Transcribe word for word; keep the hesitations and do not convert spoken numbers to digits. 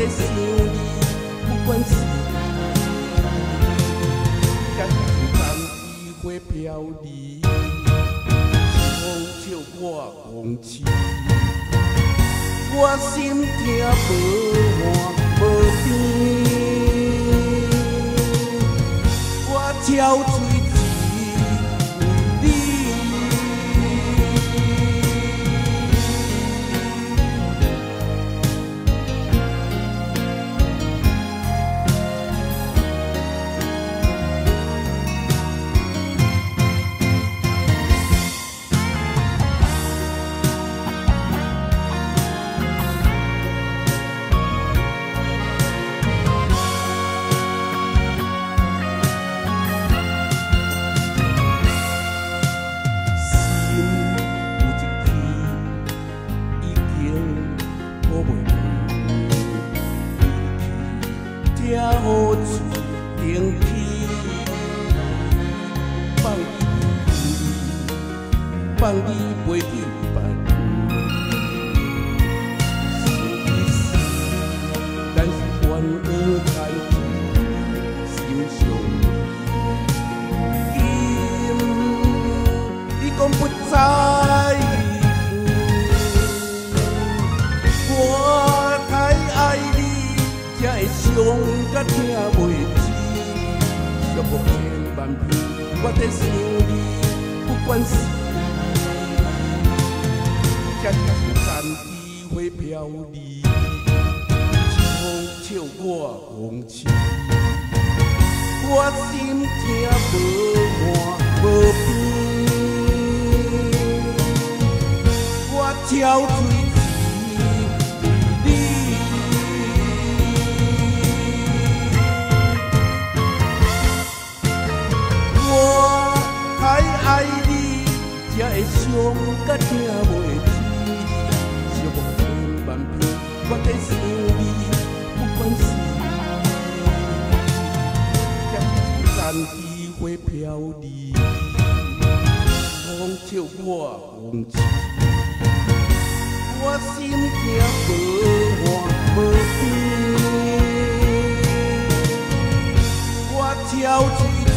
想你，不管是甲情感已会飘离，风笑我风痴，我心痛无满无边，我憔悴。 听雨水停起，放伊放伊飞去别处。是是，咱是缘分开心上。今你讲不知，我太爱你，才会伤。 甲听袂止，寂寞千万遍，我在想你，不管是这情感已会飘离，风笑我风痴，我心痛无满无边，我憔悴。 爱你，才会伤甲听袂止，寂寞千万遍，我在想你，不管是这情感已会飘离，风笑我风痴，我心痛无满无边，我憔悴。